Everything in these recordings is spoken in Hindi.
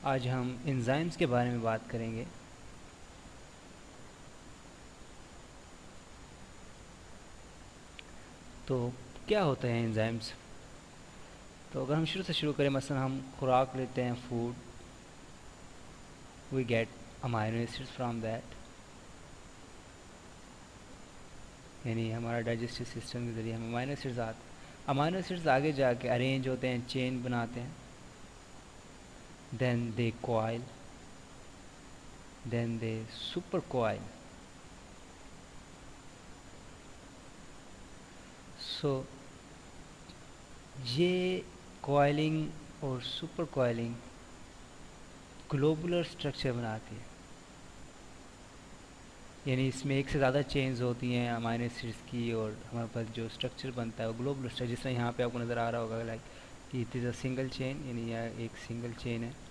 आज हम एंजाइम्स के बारे में बात करेंगे। तो क्या होते हैं एंजाइम्स? तो अगर हम शुरू से शुरू करें, मसलन हम खुराक लेते हैं, food, we get amino acids from that, यानी हमारा डाइजेस्टिव सिस्टम के ज़रिए हम अमाइनो एसिड्स आते हैं। अमाइनो एसिड्स आगे जाके अरेंज होते हैं, चेन बनाते हैं, then they coil, then they super coil. So ये कॉइलिंग और सुपर कॉइलिंग ग्लोबुलर स्ट्रक्चर बनाती है, यानी इसमें एक से ज़्यादा चेन्स होती हैं अमाइनो एसिड्स की, और हमारे पास जो स्ट्रक्चर बनता है वो ग्लोबुलर स्ट्रक्चर, जिस तरह यहाँ पे आपको नज़र आ रहा होगा, लाइक कि it is a single chain, यानी यह एक सिंगल चेन है।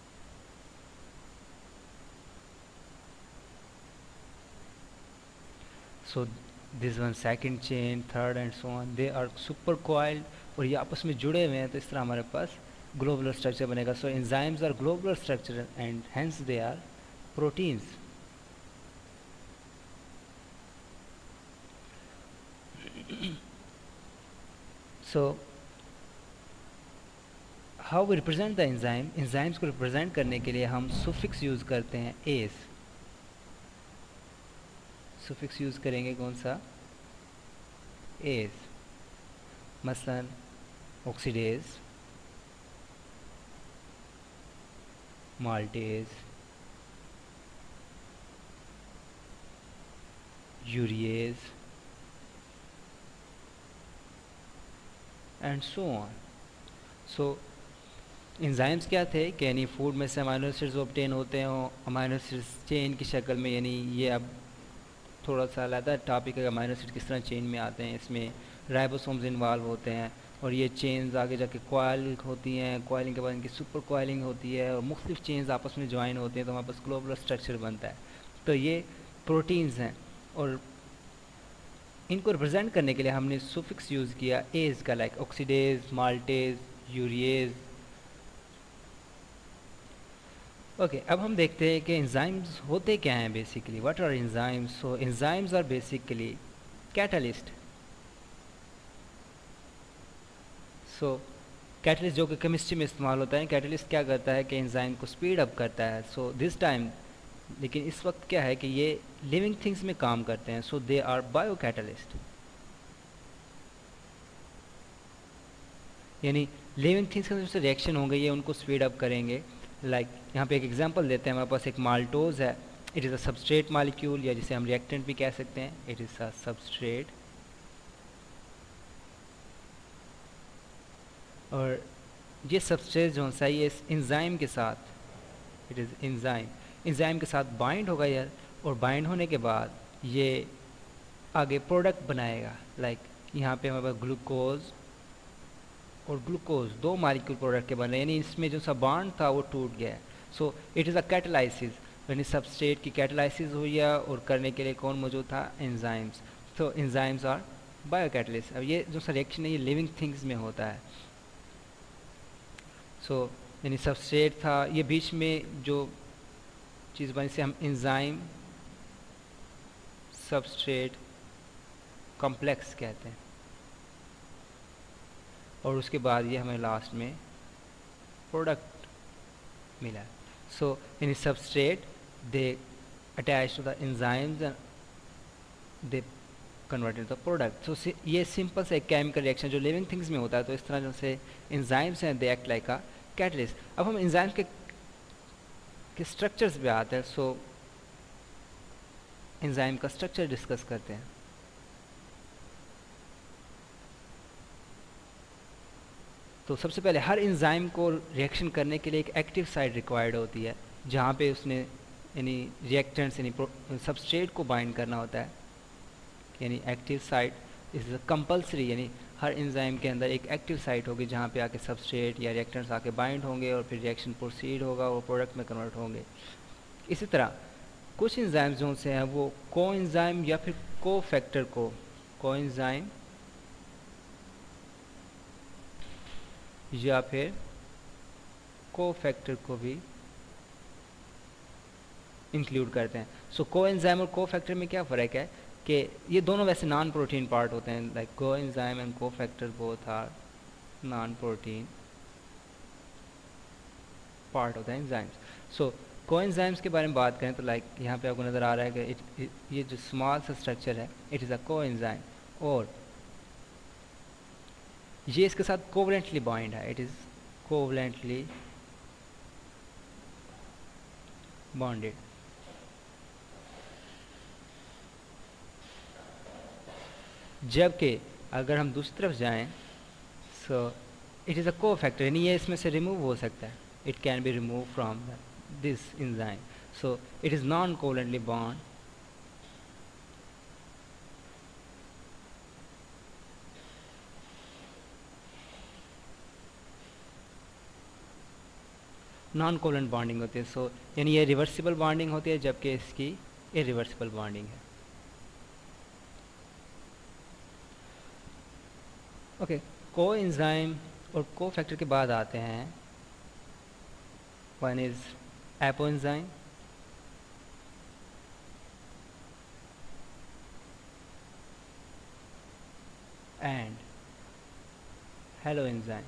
So this one second chain, third and so on, they are super coiled, और ये आपस में जुड़े हुए हैं, तो इस तरह हमारे पास ग्लोबुलर स्ट्रक्चर बनेगा। So enzymes are globular structure and hence they are proteins. So how we represent the enzyme, enzymes को रिप्रेजेंट करने के लिए हम सुफिक्स यूज़ करते हैं, एस। सुफिक्स यूज़ करेंगे कौन सा? एस। मसलन oxidase, maltase, urease and so on. So enzymes क्या थे कि यानी फूड में से अमाइनो एसिड्स ऑब्टेन होते हैं अमाइनो एसिड्स चेन की शक्ल में, यानी ये अब थोड़ा सा अलग टॉपिक है, अमाइनो एसिड किस तरह चेन में आते हैं। इसमें राइबोसोम्स इन्वॉल्व होते हैं, और ये चेन्स आगे जाके कॉइल होती हैं, कॉइलिंग के बाद इनकी सुपर कॉइलिंग होती है, और मुख्तलिफ चेन्स आपस में ज्वाइन होते हैं, तो हमारे पास ग्लोबुलर स्ट्रक्चर बनता है। तो ये प्रोटीन्स हैं, और इनको रिप्रेजेंट करने के लिए हमने सुफिक्स यूज़ किया एज का, like oxidase, maltase, urease. Okay, अब हम देखते हैं कि एंजाइम्स होते क्या हैं basically. What are enzymes? So enzymes are basically catalyst. So catalyst जो कि केमिस्ट्री में इस्तेमाल होता है, कैटलिस्ट क्या करता है कि एंजाइम को स्पीड अप करता है। सो दिस टाइम, लेकिन इस वक्त क्या है कि ये लिविंग थिंग्स में काम करते हैं, so they are bio catalyst, यानी लिविंग थिंग्स के जो रिएक्शन होंगे ये उनको स्पीड अप करेंगे। लाइक यहाँ पे एक एग्जांपल देते हैं, हमारे पास एक माल्टोज है, it is a substrate molecule, या जिसे हम रिएक्टेंट भी कह सकते हैं, इट इज़ अ सबस्ट्रेट। और ये सबस्ट्रेट जो सा ये इंजाइम के साथ, इट इज़ इंजाइम, इंजाइम के साथ बाइंड होगा यार, और बाइंड होने के बाद ये आगे प्रोडक्ट बनाएगा। लाइक यहाँ पे हमारे पास ग्लूकोज और ग्लूकोज दो मालिक्यूल प्रोडक्ट के बने, यानी इसमें जो सा बॉन्ड था वो टूट गया है। So it is a catalysis, यानी सबस्ट्रेट की कैटालाइसिस हुई है, और करने के लिए कौन मौजूद था? एंजाइम्स। तो एंजाइम्स आर बायो कैटलिस्ट। अब ये जो सा रिएक्शन है ये लिविंग थिंग्स में होता है। सो यानी सबस्ट्रेट था, ये बीच में जो चीज़ बनी से हम एंजाइम सबस्ट्रेट कॉम्प्लेक्स कहते हैं, और उसके बाद ये हमें लास्ट में प्रोडक्ट मिला। So in substrate they attach to the enzymes and they convert into the product. So ये सिंपल से एक केमिकल रिएक्शन जो लिविंग थिंग्स में होता है, तो इस तरह से एंजाइम्स हैं, they act like a catalyst. अब हम एंजाइम्स के स्ट्रक्चर्स पे आते हैं। सो एंजाइम का स्ट्रक्चर डिस्कस करते हैं। तो सबसे पहले हर एंजाइम को रिएक्शन करने के लिए एक एक्टिव साइट रिक्वायर्ड होती है, जहाँ पे उसने यानी रिएक्टेंट्स यानी सबस्ट्रेट को बाइंड करना होता है, यानी एक्टिव साइट इज़ कंपलसरी, यानी हर एंजाइम के अंदर एक एक्टिव साइट होगी जहाँ पे आके सबस्ट्रेट या रिएक्टेंट्स आके बाइंड होंगे, और फिर रिएक्शन प्रोसीड होगा, वो प्रोडक्ट में कन्वर्ट होंगे। इसी तरह कुछ एंजाइम जो से हैं वो को एंजाइम या फिर को फैक्टर को एंजाइम या फिर को फैक्टर को भी इंक्लूड करते हैं। सो कोएंजाइम और कोफैक्टर में क्या फ़र्क है कि ये दोनों वैसे नॉन प्रोटीन पार्ट होते हैं, like coenzyme and cofactor both are non protein part होता है एंजाइम्स। सो कोएंजाइम्स के बारे में बात करें तो लाइक यहाँ पे आपको नज़र आ रहा है कि ये जो स्मॉल सा स्ट्रक्चर है इट इज़ अ कोएंजाइम, और ये इसके साथ कोवलेंटली बॉन्ड है, इट इज़ कोवलेंटली बॉन्डेड। जबकि अगर हम दूसरी तरफ जाएं, so it is a cofactor, यानी ये इसमें से रिमूव हो सकता है, it can be remove from this enzyme, so it is non covalently bond. Non covalent bonding होती है, सो यानी ये रिवर्सिबल बॉन्डिंग होती है, जबकि इसकी इरिवर्सिबल बॉन्डिंग है। ओके, को एंजाइम और को फैक्टर के बाद आते हैं, one is apo enzyme and holo enzyme.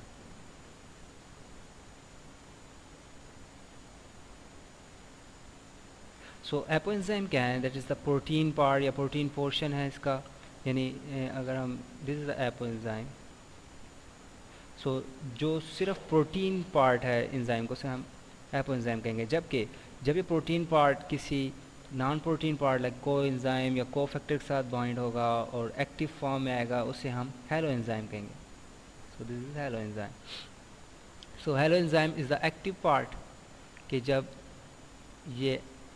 So apo enzyme क्या है, that is the protein part या प्रोटीन पोर्शन है इसका, यानी अगर हम this is the apo enzyme, so जो सिर्फ प्रोटीन पार्ट है एंजाइम को से हम एपो एंजाइम कहेंगे, जबकि जब ये प्रोटीन पार्ट किसी non protein part like coenzyme या को फैक्टर के साथ बाइंड होगा और एक्टिव फॉर्म में आएगा, उसे हम हेलो एंजाइम कहेंगे। So this is holo enzyme. So holo enzyme is the active part कि जब ये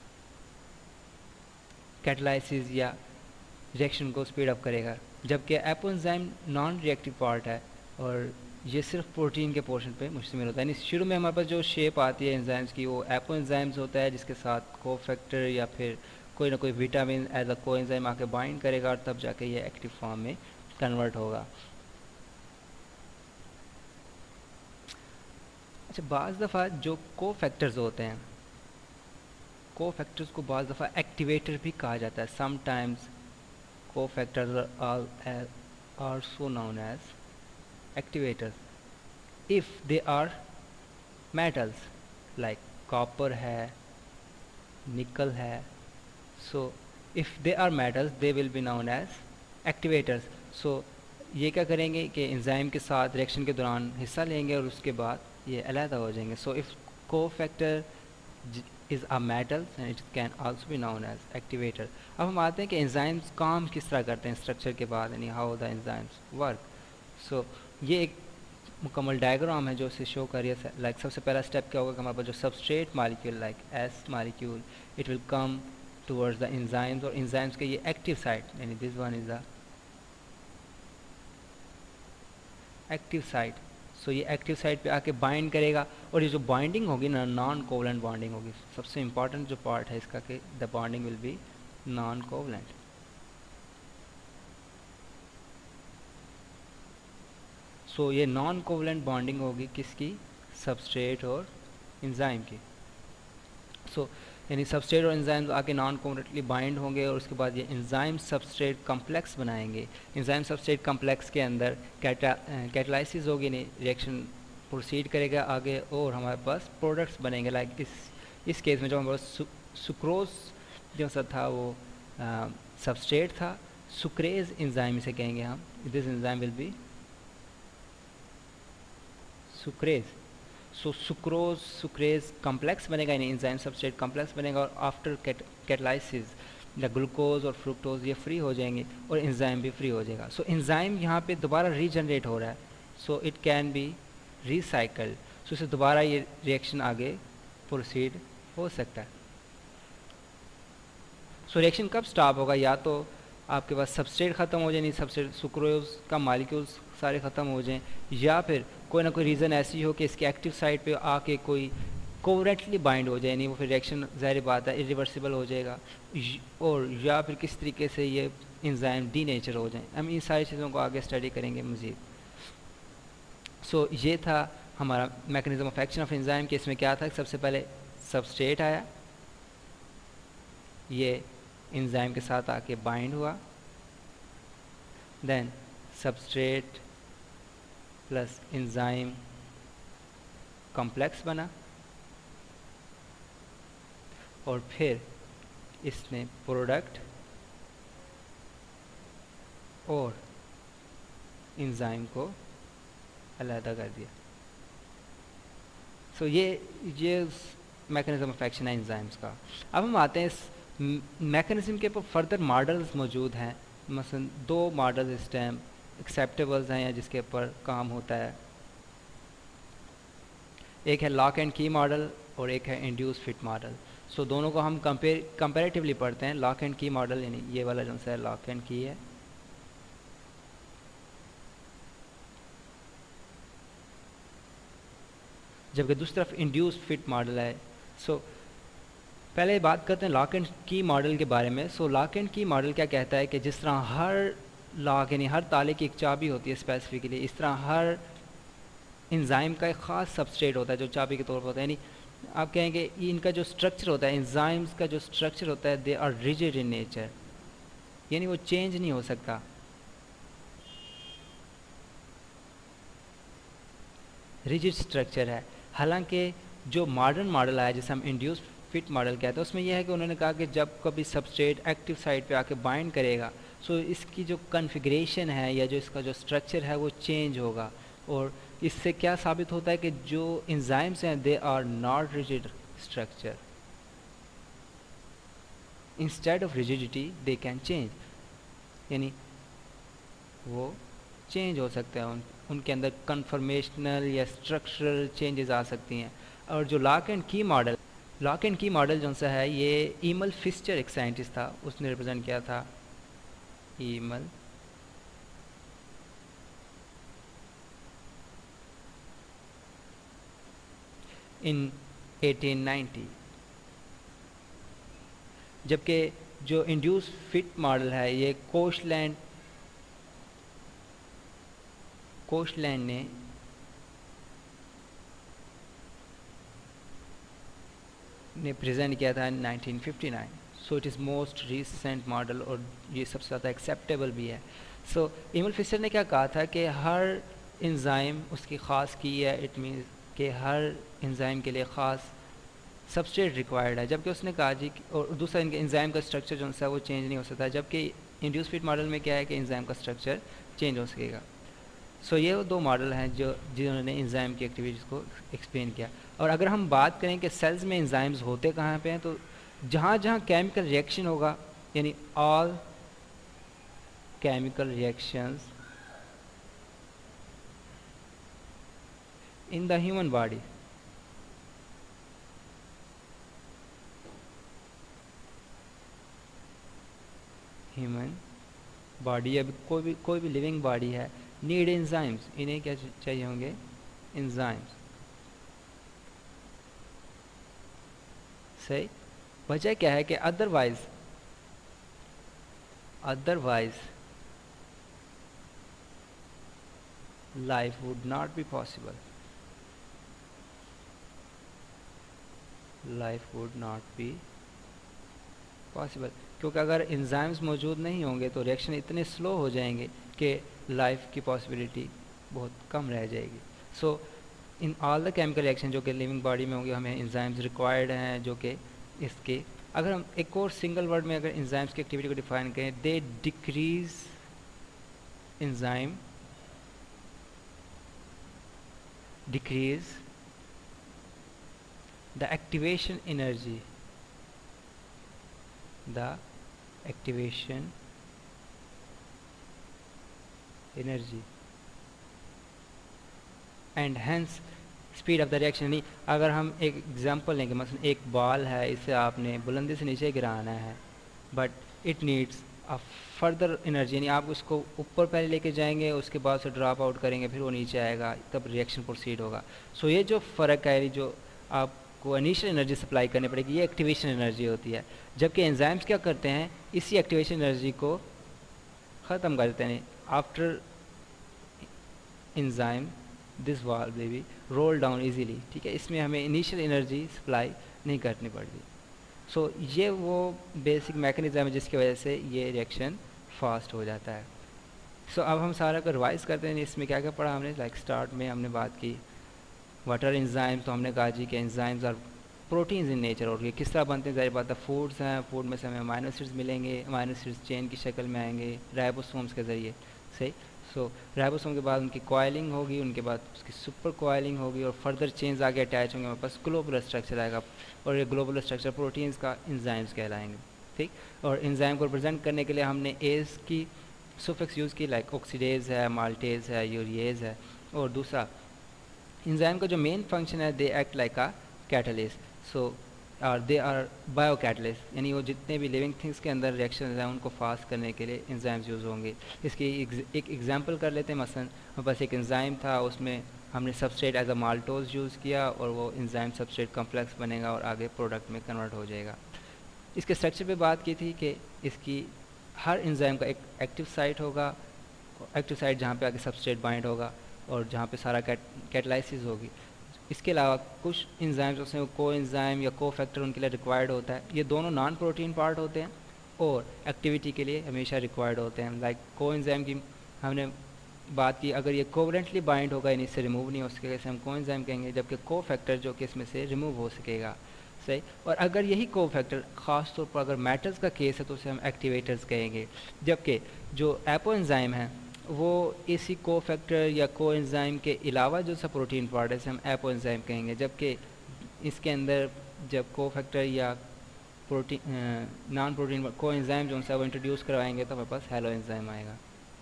कैटालाइसिस या रिएक्शन को स्पीड अप करेगा, जबकि apo enzyme non reactive part है और ये सिर्फ प्रोटीन के पोर्शन पे मुश्तमिल होता है। यानी शुरू में हमारे पास जो शेप आती है एंजाइम्स की वो एपो एंजाइम्स होता है, जिसके साथ को फैक्टर या फिर कोई ना कोई विटामिन एज अ को एंजाइम आके बाइंड करेगा और तब जाके ये एक्टिव फॉर्म में कन्वर्ट होगा। अच्छा, बाज़ दफ़ा जो को फैक्टर्स होते हैं, को फैक्टर्स को बाज़ दफ़ा एक्टिवेटर भी कहा जाता है। Sometimes cofactors are also known as activators if they are metals like copper है, nickel है, so if they are metals they will be known as activators। so ये क्या करेंगे कि एंजाइम के साथ रिएक्शन के दौरान हिस्सा लेंगे और उसके बाद ये अलहदा हो जाएंगे। so if cofactor is a metal and it can also be known as activator। अब हम आते हैं कि एंजाइम्स काम किस तरह करते हैं स्ट्रक्चर के बाद, यानी how the enzymes work. So ये एक मुकम्मल डायग्राम है जो इसे शो कर रही है। लाइक सबसे पहला स्टेप क्या होगा कि हमारे पास जो substrate molecule like S molecule it will come towards the enzymes, और एंजाइम्स के ये एक्टिव साइट, यानी this one is the active site. So ये एक्टिव साइट पे आके बाइंड करेगा, और ये जो बाइंडिंग होगी ना नॉन कोवलेंट बॉन्डिंग होगी। सबसे इंपॉर्टेंट जो पार्ट है इसका कि the bonding will be non covalent. So ये नॉन कोवलेंट बॉन्डिंग होगी किसकी, सबस्ट्रेट और एंजाइम की। सो यानी सबस्ट्रेट और एंजाइम आके नॉन कोवलेंटली बाइंड होंगे और उसके बाद ये एंजाइम सबस्ट्रेट कम्प्लेक्स बनाएंगे। एंजाइम सबस्ट्रेट कम्प्लेक्स के अंदर कैटालाइसिस होगी, नहीं रिएक्शन प्रोसीड करेगा आगे और हमारे पास प्रोडक्ट्स बनेंगे। लाइक इस केस में जो हमारे पास सुक्रोज जो सा था वो सबस्ट्रेट था, सुक्रेज एंजाइम इसे कहेंगे हम। This enzyme will be sucrase. So sucrose sucrase complex बनेगा, यानी एंजाइम सबस्ट्रेट कम्प्लेक्स बनेगा, और आफ्टर कैटालाइसिस द ग्लूकोज और फ्रुक्टोज ये फ्री हो जाएंगे और एंजाइम भी फ्री हो जाएगा। सो एंजाइम यहाँ पे दोबारा रीजनरेट हो रहा है, so it can be recycled. So इसे दोबारा ये रिएक्शन आगे प्रोसीड हो सकता है। सो रिएक्शन कब स्टॉप होगा, या तो आपके पास सबस्ट्रेट ख़त्म हो जाए, नहीं सबस्ट्रेट सुक्रोज का मालिक्यूल्स सारे ख़त्म हो जाएं, या फिर कोई ना कोई रीज़न ऐसी हो कि इसके एक्टिव साइट पे आके कोई कोवरेंटली बाइंड हो जाए, नहीं वो फिर रिएक्शन ज़ाहिर बात है इरिवर्सिबल हो जाएगा, और या फिर किस तरीके से ये एंजाइम डीनेचर हो जाए। हम इन सारी चीज़ों को आगे स्टडी करेंगे मज़ीद। सो ये था हमारा mechanism of action of enzyme कि इसमें क्या था, सबसे पहले सबस्ट्रेट आया, ये एंजाइम के साथ आके बाइंड हुआ, then substrate plus enzyme complex बना, और फिर इसने प्रोडक्ट और एंजाइम को अलग कर दिया। सो ये मैकेनिज्म ऑफ एक्शन है एंजाइम्स का। अब हम आते हैं इस मैकेनिज्म के ऊपर फर्दर मॉडल्स मौजूद हैं, मसलन 2 मॉडल्स इस टाइम एक्सेप्टेबल्स हैं या जिसके ऊपर काम होता है। एक है लॉक एंड की मॉडल और एक है इंड्यूस फिट मॉडल। सो दोनों को हम कंपेरेटिवली पढ़ते हैं। लॉक एंड की मॉडल यानी ये वाला जो सा है लॉक एंड की है, जबकि दूसरी तरफ इंड्यूस फिट मॉडल है। सो पहले बात करते हैं लॉक एंड की मॉडल के बारे में। So lock and key model क्या कहता है कि जिस तरह हर लॉक यानी हर ताले की एक चाबी होती है स्पेसिफिकली, इस तरह हर एंजाइम का एक ख़ास सबस्ट्रेट होता है जो चाबी के तौर पर होता है। यानी आप कहेंगे इनका जो स्ट्रक्चर होता है, एंजाइम्स का जो स्ट्रक्चर होता है, they are rigid in nature, यानी वो चेंज नहीं हो सकता। रिजिड स्ट्रक्चर है। हालांकि जो मॉडर्न मॉडल आया जिसे हम इंड्यूस फिट मॉडल कहते हैं, उसमें यह है कि उन्होंने कहा कि जब कभी सबस्ट्रेट एक्टिव साइट पे आके बाइंड करेगा, सो इसकी जो कॉन्फ़िगरेशन है या जो इसका जो स्ट्रक्चर है वो चेंज होगा। और इससे क्या साबित होता है कि जो एंजाइम्स हैं they are not rigid structure, instead of rigidity they can change, यानी वो चेंज हो सकते हैं, उनके अंदर कन्फर्मेशनल या स्ट्रक्चरल चेंजेस आ सकती हैं। और जो लॉक एंड की मॉडल जो सा है, ये ईमल फिस्चर एक साइंटिस्ट था, उसने रिप्रेजेंट किया था। ईमल इन 1890, जबकि जो इंड्यूस फिट मॉडल है ये कोशलैंड ने प्रेजेंट किया था 1959। So it is most recent model और ये सबसे ज़्यादा एक्सेप्टेबल भी है। सो ईमल फिशर ने क्या कहा था कि हर एंजाइम उसकी ख़ास की है, इट मीन्स कि हर एंजाइम के लिए ख़ास सबस्ट्रेट रिक्वायर्ड है। जबकि उसने कहा जी और दूसरा इनके एंजाइम का स्ट्रक्चर जो है वो चेंज नहीं हो सकता, जबकि इंड्यूस फिट मॉडल में क्या है कि एंजाइम का स्ट्रक्चर चेंज हो सकेगा। सो ये 2 मॉडल हैं जो जिन्होंने एंजाइम की एक्टिविटीज़ को एक्सप्लेन किया। और अगर हम बात करें कि सेल्स में एंजाइम्स होते कहाँ पे हैं, तो जहाँ जहाँ केमिकल रिएक्शन होगा, यानी all chemical reactions in the human body, या कोई भी लिविंग बॉडी है, नीड एंजाइम्स, इन्हें क्या चाहिए होंगे, एंजाइम्स। सही। वजह क्या है कि otherwise life would not be possible, क्योंकि अगर एंजाइम्स मौजूद नहीं होंगे तो रिएक्शन इतने स्लो हो जाएंगे कि लाइफ की पॉसिबिलिटी बहुत कम रह जाएगी। So in all the chemical reaction जो कि लिविंग बॉडी में होंगे, हमें एंजाइम्स रिक्वायर्ड हैं, जो कि इसके अगर हम एक और सिंगल वर्ड में अगर एंजाइम्स की एक्टिविटी को डिफाइन करें, they decrease enzyme decrease the activation energy and hence speed of the reaction. यानी अगर हम एक एग्जांपल लेंगे, मसलन एक बॉल है, इसे आपने बुलंदी से नीचे गिराना है, but it needs a further energy, यानी आप उसको ऊपर पहले लेके जाएंगे, उसके बाद से ड्रॉप आउट करेंगे, फिर वो नीचे आएगा, तब रिएक्शन प्रोसीड होगा। सो ये जो फ़र्क है, जो आपको इनिशियल एनर्जी सप्लाई करनी पड़ेगी, ये एक्टिवेशन एनर्जी होती है। जबकि एंजाइम्स क्या करते हैं, इसी एक्टिवेशन एनर्जी को ख़त्म कर देते हैं। After enzyme this wall baby roll down easily, ठीक है, इसमें हमें इनिशियल एनर्जी सप्लाई नहीं करनी पड़ती। सो ये वो बेसिक मैकेनिज़्म है जिसकी वजह से ये रिएक्शन फास्ट हो जाता है। सो अब हम सारा को रिवाइज करते हैं, इसमें क्या क्या पढ़ा हमने। लाइक स्टार्ट में हमने बात की व्हाट आर एंजाइम्स, तो हमने कहा जी कि enzymes are proteins in nature, और ये किस तरह बनते हैं, ज़ाहिर बात है फूड्स हैं, फूड में से हमें अमाइनो एसिड्स मिलेंगे, अमाइनो एसिड्स चेन की शक्ल में आएंगे राइबोसोम्स के ज़रिए, सही। सो राइबोसोम के बाद उनकी कॉइलिंग होगी, उनके बाद उसकी सुपर कॉइलिंग होगी, और फर्दर चेन्स आगे अटैच होंगे, हमारे पास ग्लोबुलर स्ट्रक्चर आएगा, और ये ग्लोबुलर स्ट्रक्चर प्रोटीन्स का एंजाइम्स कहलाएंगे, ठीक। और एंजाइम को रिप्रेजेंट करने के लिए हमने एज की सुफिक्स यूज़ की, लाइक ऑक्सीडेज है, माल्टेज है, यूरिएज है। और दूसरा एंजाइम का जो मेन फंक्शन है, they act like a catalyst, so और दे आर बायो कैटलिस्ट, यानी वो जितने भी लिविंग थिंग्स के अंदर रिएक्शन हैं उनको फास्ट करने के लिए एंजाइम्स यूज़ होंगे। इसकी एक एग्जांपल कर लेते हैं। मसलन हमारे पास एक एंजाइम था, उसमें हमने substrate as a maltose use किया, और वो एंजाइम सबस्ट्रेट कॉम्प्लेक्स बनेगा और आगे प्रोडक्ट में कन्वर्ट हो जाएगा। इसके स्ट्रक्चर पे बात की थी कि इसकी हर एंजाइम का एक एक्टिव साइट होगा, एक्टिव साइट जहाँ पे आगे सबस्ट्रेट बाइंड होगा और जहाँ पे सारा कैटलाइसिस होगी। इसके अलावा कुछ एंजाइम्स होते हैं, को एंजाइम या को फैक्टर उनके लिए रिक्वायर्ड होता है। ये दोनों नॉन प्रोटीन पार्ट होते हैं और एक्टिविटी के लिए हमेशा रिक्वायर्ड होते हैं। लाइक को एंजाइम की हमने बात की, अगर ये कोवलेंटली बाइंड होगा यानी इससे रिमूव नहीं हो सकेगा, इसे हम को एंजाइम कहेंगे, जबकि को फैक्टर जो कि इसमें से रिमूव हो सकेगा, सही। और अगर यही को फैक्टर ख़ास तौर पर अगर मेटल्स का केस है तो उसे हम एक्टिवेटर्स कहेंगे, जबकि जो एपो एंजाइम है वो इसी को फैक्टर या को एंजाइम के अलावा जो सा प्रोटीन पार्ट है इसे हम एपो एंजाइम कहेंगे, जबकि इसके अंदर जब को फैक्टर या protein non protein coenzyme जो उनसे वो इंट्रोड्यूस करवाएंगे तो हमारे पास हेलो एंजाइम आएगा।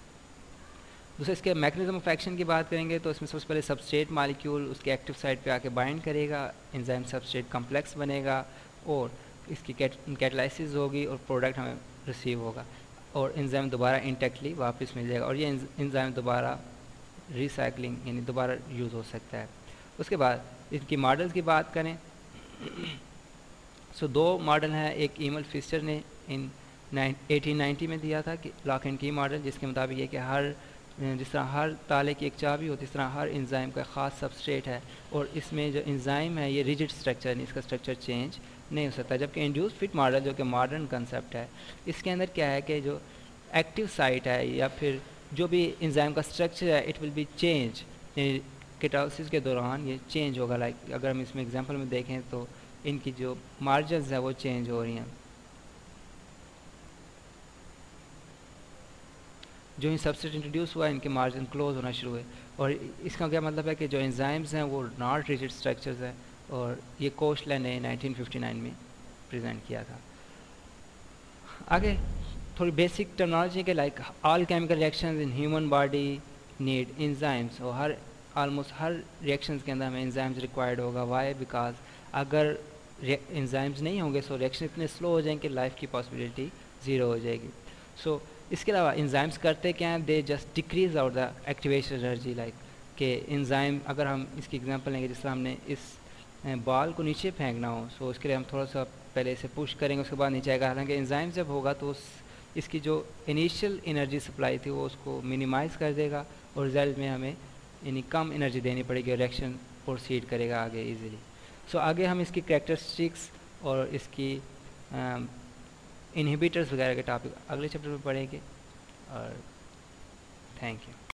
दूसरा इसके मैकेनिज्म ऑफ एक्शन की बात करेंगे तो इसमें सबसे पहले सबस्ट्रेट मॉलिक्यूल उसके एक्टिव साइट पे आके बाइंड करेगा, एंजाइम सबस्ट्रेट कॉम्प्लेक्स बनेगा और इसकी कैटलाइसिस होगी और प्रोडक्ट हमें रिसीव होगा, और एंजाइम दोबारा इंटेक्टली वापस मिल जाएगा, और ये एंजाइम दोबारा रिसाइकलिंग यानी दोबारा यूज़ हो सकता है। उसके बाद इनकी मॉडल्स की बात करें सो दो मॉडल हैं। एक ईमल फिस्टर ने इन 1890 में दिया था कि लॉक एंड की मॉडल, जिसके मुताबिक ये कि हर जिस तरह हर ताले की एक चाबी होती है इस तरह हर एंजाइम का ख़ास सबस्ट्रेट है, और इसमें जो एंजाइम है ये रिजिड स्ट्रक्चर नहीं, इसका स्ट्रक्चर चेंज नहीं हो सकता। जबकि इंड्यूस फिट मॉडल जो कि मॉडर्न कंसेप्ट है, इसके अंदर क्या है कि जो एक्टिव साइट है या फिर जो भी एंजाइम का स्ट्रक्चर है it will be change, catalysis के दौरान ये चेंज होगा। लाइक अगर हम इसमें एग्जांपल में देखें तो इनकी जो मार्जिन्स है वो चेंज हो रही हैं, जो ही सबस्ट्रेट इंट्रोड्यूस हुआ इनके मार्जिन क्लोज होना शुरू हुए। और इसका क्या मतलब है कि जो एंजाइम्स हैं वो नॉट रिजिड स्ट्रक्चर्स हैं, और ये कोशलैंड ने 1959 में प्रेजेंट किया था। आगे थोड़ी बेसिक टर्मिनोलॉजी के, like all chemical reactions in human body need enzymes, और हर ऑलमोस्ट हर रिएक्शंस के अंदर हमें एंजाइम्स रिक्वायर्ड होगा। वाई? बिकॉज अगर एंजाइम्स नहीं होंगे सो रिएक्शन इतने स्लो हो जाएंगे कि लाइफ की पॉसिबिलिटी ज़ीरो हो जाएगी। सो इसके अलावा एंजाइम्स करते क्या हैं, they just decrease out the activation energy. Like कि एंजाइम अगर हम इसकी एग्जांपल लेंगे, जिस तरह हमने इस बॉल को नीचे फेंकना हो, सो उसके लिए हम थोड़ा सा पहले इसे पुश करेंगे उसके बाद नीचे आएगा। हालांकि एंजाइम जब होगा तो इसकी जो इनिशियल एनर्जी सप्लाई थी वो उसको मिनिमाइज़ कर देगा, और रिजल्ट में हमें यानी कम एनर्जी देनी पड़ेगी और रिएक्शन प्रोसीड करेगा आगे इजीली। सो आगे हम इसकी कैरेक्टरिस्टिक्स और इसकी इनहिबिटर्स वगैरह के टॉपिक अगले चैप्टर में पढ़ेंगे। और थैंक यू।